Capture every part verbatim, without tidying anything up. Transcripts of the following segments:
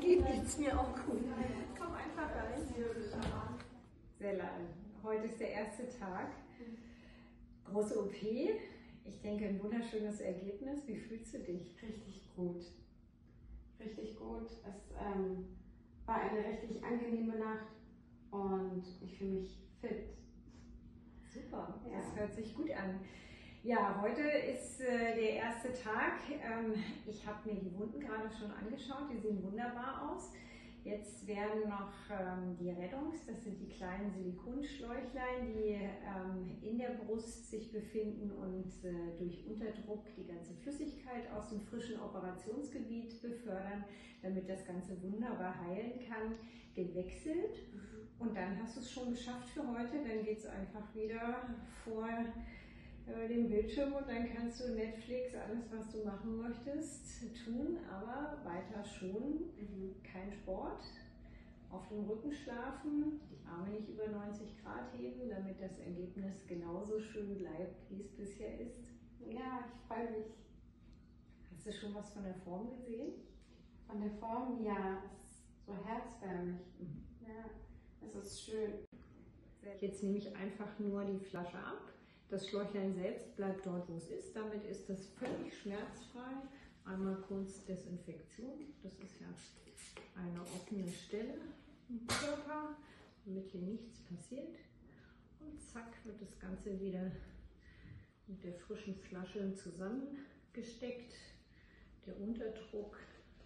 Geht's mir auch gut. Komm einfach rein. Sellan, heute ist der erste Tag. Große O P. Ich denke, ein wunderschönes Ergebnis. Wie fühlst du dich? Richtig gut. Richtig gut. Es ähm, war eine richtig angenehme Nacht und ich fühle mich fit. Super, Ja. Das hört sich gut an. Ja, heute ist äh, der erste Tag. Ähm, ich habe mir die Wunden gerade schon angeschaut, die sehen wunderbar aus. Jetzt werden noch ähm, die Rettungs, das sind die kleinen Silikonschläuchlein, die ähm, in der Brust sich befinden und äh, durch Unterdruck die ganze Flüssigkeit aus dem frischen Operationsgebiet befördern, damit das Ganze wunderbar heilen kann, gewechselt. Und dann hast du es schon geschafft für heute, dann geht es einfach wieder vor äh, den Bildschirm und dann kannst du Netflix, alles was du machen möchtest, tun, aber weiter schonen, mhm. kein Sport, auf dem Rücken schlafen, die Arme nicht über neunzig Grad heben, damit das Ergebnis genauso schön bleibt, wie es bisher ist. Ja, ich freue mich. Hast du schon was von der Form gesehen? Von der Form, ja, es ist so herzförmig. Mhm. Ja, es ist schön. Jetzt nehme ich einfach nur die Flasche ab. Das Schläuchlein selbst bleibt dort, wo es ist. Damit ist das völlig schmerzfrei. Einmal kurz Desinfektion. Das ist ja eine offene Stelle im Körper, damit hier nichts passiert. Und zack, wird das Ganze wieder mit der frischen Flasche zusammengesteckt. Der Unterdruck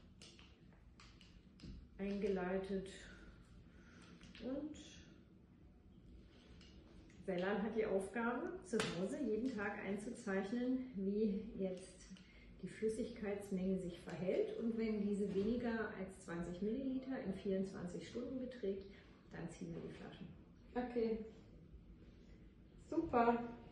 eingeleitet und Sellan hat die Aufgabe, zu Hause jeden Tag einzuzeichnen, wie jetzt die Flüssigkeitsmenge sich verhält. Und wenn diese weniger als zwanzig Milliliter in vierundzwanzig Stunden beträgt, dann ziehen wir die Flaschen. Okay, super.